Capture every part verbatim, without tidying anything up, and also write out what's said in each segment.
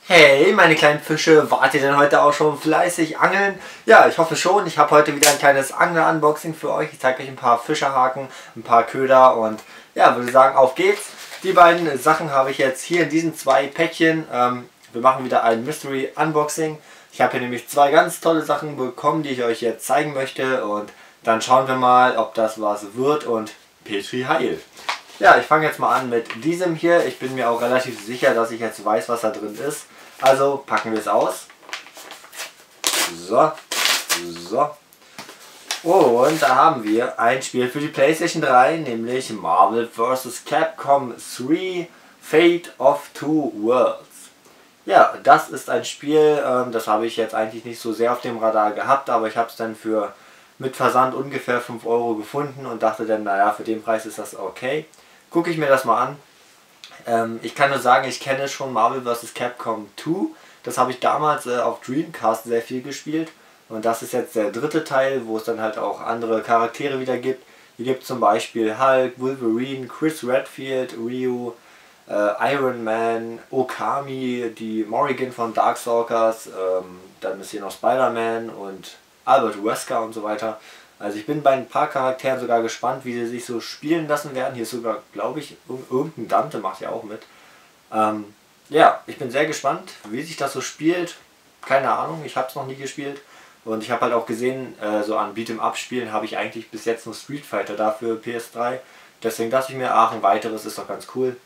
Hey, meine kleinen Fische, wart ihr denn heute auch schon fleißig angeln? Ja, ich hoffe schon. Ich habe heute wieder ein kleines Angler-Unboxing für euch. Ich zeige euch ein paar Fischerhaken, ein paar Köder und ja, würde sagen, auf geht's. Die beiden Sachen habe ich jetzt hier in diesen zwei Päckchen. Ähm, wir machen wieder ein Mystery-Unboxing. Ich habe hier nämlich zwei ganz tolle Sachen bekommen, die ich euch jetzt zeigen möchte und dann schauen wir mal, ob das was wird und Petri Heil. Ja, ich fange jetzt mal an mit diesem hier. Ich bin mir auch relativ sicher, dass ich jetzt weiß, was da drin ist. Also packen wir es aus. So, so. Und da haben wir ein Spiel für die PlayStation drei, nämlich Marvel versus. Capcom drei Fate of Two Worlds. Ja, das ist ein Spiel, ähm, das habe ich jetzt eigentlich nicht so sehr auf dem Radar gehabt, aber ich habe es dann für mit Versand ungefähr fünf Euro gefunden und dachte dann, naja, für den Preis ist das okay. Gucke ich mir das mal an. Ähm, ich kann nur sagen, ich kenne schon Marvel versus. Capcom zwei. Das habe ich damals äh, auf Dreamcast sehr viel gespielt. Und das ist jetzt der dritte Teil, wo es dann halt auch andere Charaktere wieder gibt. Hier gibt es zum Beispiel Hulk, Wolverine, Chris Redfield, Ryu, äh, Iron Man, Okami, die Morrigan von Darkstalkers, ähm, dann ist hier noch Spider-Man und Albert Wesker und so weiter. Also ich bin bei ein paar Charakteren sogar gespannt, wie sie sich so spielen lassen werden. Hier ist sogar, glaube ich, irgendein Dante macht ja auch mit. Ähm, ja, ich bin sehr gespannt, wie sich das so spielt. Keine Ahnung, ich habe es noch nie gespielt. Und ich habe halt auch gesehen, äh, so an Beat'em-up-Spielen habe ich eigentlich bis jetzt nur Street Fighter da für P S drei. Deswegen dachte ich mir, ach, ein weiteres ist doch ganz cool.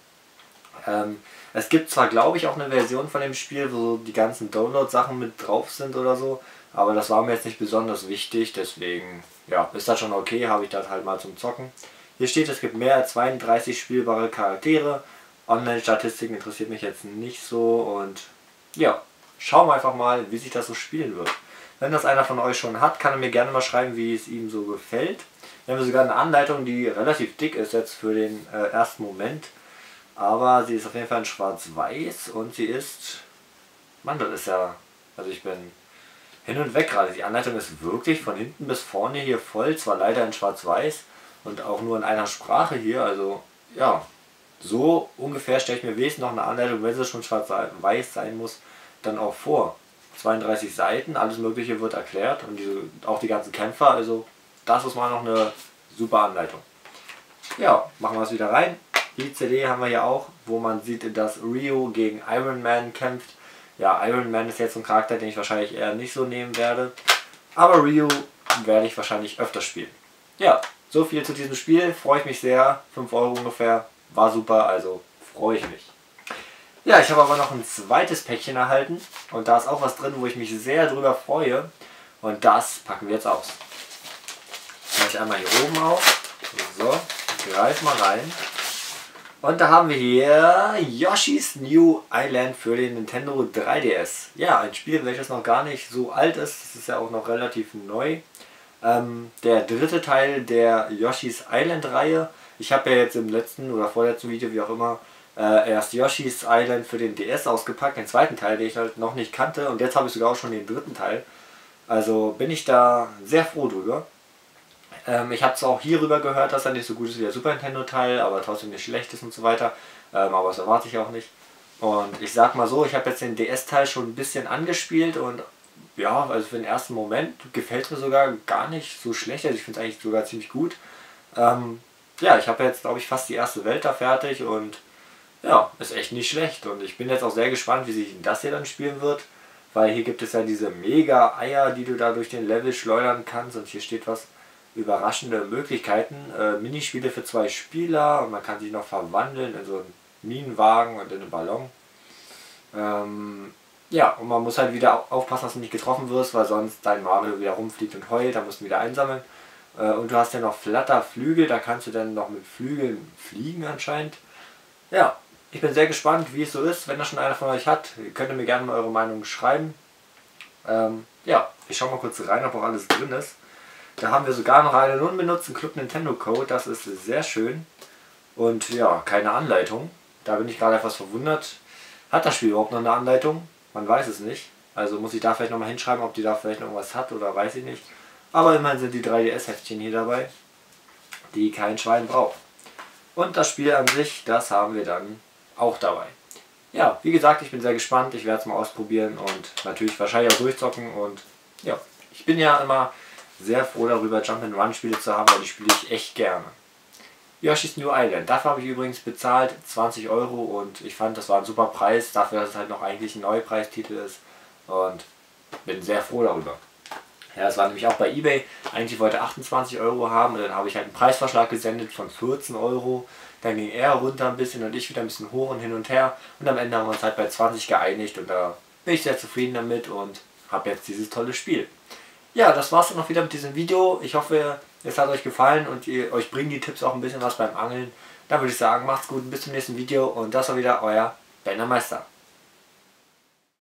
Ähm, es gibt zwar, glaube ich, auch eine Version von dem Spiel, wo die ganzen Download-Sachen mit drauf sind oder so. Aber das war mir jetzt nicht besonders wichtig, deswegen ja, ist das schon okay, habe ich das halt mal zum Zocken. Hier steht, es gibt mehr als zweiunddreißig spielbare Charaktere. Online-Statistiken interessiert mich jetzt nicht so und ja, schauen wir einfach mal, wie sich das so spielen wird. Wenn das einer von euch schon hat, kann er mir gerne mal schreiben, wie es ihm so gefällt. Wir haben sogar eine Anleitung, die relativ dick ist jetzt für den äh, ersten Moment. Aber sie ist auf jeden Fall in schwarz-weiß und sie ist... Mann, das ist ja... Also ich bin... hin und weg gerade. Die Anleitung ist wirklich von hinten bis vorne hier voll, zwar leider in schwarz-weiß und auch nur in einer Sprache hier, also ja, so ungefähr stelle ich mir wesentlich noch eine Anleitung, wenn sie schon schwarz-weiß sein muss, dann auch vor. zweiunddreißig Seiten, alles mögliche wird erklärt und diese, auch die ganzen Kämpfer, also das ist mal noch eine super Anleitung. Ja, machen wir es wieder rein. Die C D haben wir hier auch, wo man sieht, dass Ryu gegen Iron Man kämpft. Ja, Iron Man ist jetzt ein Charakter, den ich wahrscheinlich eher nicht so nehmen werde. Aber Ryu werde ich wahrscheinlich öfter spielen. Ja, so viel zu diesem Spiel. Freue ich mich sehr. fünf Euro ungefähr. War super, also freue ich mich. Ja, ich habe aber noch ein zweites Päckchen erhalten. Und da ist auch was drin, wo ich mich sehr drüber freue. Und das packen wir jetzt aus. Mache ich einmal hier oben auf. So, greif mal rein. Und da haben wir hier Yoshi's New Island für den Nintendo drei D S. Ja, ein Spiel, welches noch gar nicht so alt ist. Das ist ja auch noch relativ neu. Ähm, der dritte Teil der Yoshi's Island Reihe. Ich habe ja jetzt im letzten oder vorletzten Video, wie auch immer, äh, erst Yoshi's Island für den D S ausgepackt. Den zweiten Teil, den ich halt noch nicht kannte. Und jetzt habe ich sogar auch schon den dritten Teil. Also bin ich da sehr froh drüber. Ähm, ich habe es auch hierüber gehört, dass er nicht so gut ist wie der Super Nintendo Teil, aber trotzdem nicht schlecht ist und so weiter. Ähm, aber das erwarte ich auch nicht. Und ich sag mal so, ich habe jetzt den D S Teil schon ein bisschen angespielt und ja, also für den ersten Moment gefällt es mir sogar gar nicht so schlecht. Also ich finde es eigentlich sogar ziemlich gut. Ähm, ja, ich habe jetzt, glaube ich, fast die erste Welt da fertig und ja, ist echt nicht schlecht. Und ich bin jetzt auch sehr gespannt, wie sich das hier dann spielen wird. Weil hier gibt es ja diese Mega-Eier, die du da durch den Level schleudern kannst. Und hier steht was: überraschende Möglichkeiten, äh, Minispiele für zwei Spieler und man kann sich noch verwandeln in so einen Minenwagen und in einen Ballon. Ähm, ja, und man muss halt wieder aufpassen, dass du nicht getroffen wirst, weil sonst dein Mario wieder rumfliegt und heult, da musst du wieder einsammeln. Äh, und du hast ja noch Flatterflügel, da kannst du dann noch mit Flügeln fliegen anscheinend. Ja, ich bin sehr gespannt, wie es so ist. Wenn das schon einer von euch hat, könnt ihr mir gerne mal eure Meinung schreiben. Ähm, ja, ich schaue mal kurz rein, ob auch alles drin ist. Da haben wir sogar noch einen unbenutzten Club Nintendo Code, das ist sehr schön. Und ja, keine Anleitung. Da bin ich gerade etwas verwundert. Hat das Spiel überhaupt noch eine Anleitung? Man weiß es nicht. Also muss ich da vielleicht nochmal hinschreiben, ob die da vielleicht noch irgendwas hat oder weiß ich nicht. Aber immerhin sind die drei D S-Heftchen hier dabei, die kein Schwein braucht. Und das Spiel an sich, das haben wir dann auch dabei. ja, wie gesagt, ich bin sehr gespannt. Ich werde es mal ausprobieren und natürlich wahrscheinlich auch durchzocken. Und ja, ich bin ja immer sehr froh darüber, Jump-and-Run-Spiele zu haben, weil die spiele ich echt gerne. Yoshi's New Island. Dafür habe ich übrigens bezahlt zwanzig Euro und ich fand, das war ein super Preis, dafür, dass es halt noch eigentlich ein Neupreistitel ist. Und bin sehr froh darüber. Ja, das war nämlich auch bei eBay. Eigentlich wollte er achtundzwanzig Euro haben und dann habe ich halt einen Preisvorschlag gesendet von vierzehn Euro. Dann ging er runter ein bisschen und ich wieder ein bisschen hoch und hin und her. Und am Ende haben wir uns halt bei zwanzig geeinigt und da bin ich sehr zufrieden damit und habe jetzt dieses tolle Spiel. Ja, das war's dann noch wieder mit diesem Video. Ich hoffe, es hat euch gefallen und ihr, euch bringen die Tipps auch ein bisschen was beim Angeln. Dann würde ich sagen, macht's gut, bis zum nächsten Video und das war wieder euer Benner Meister.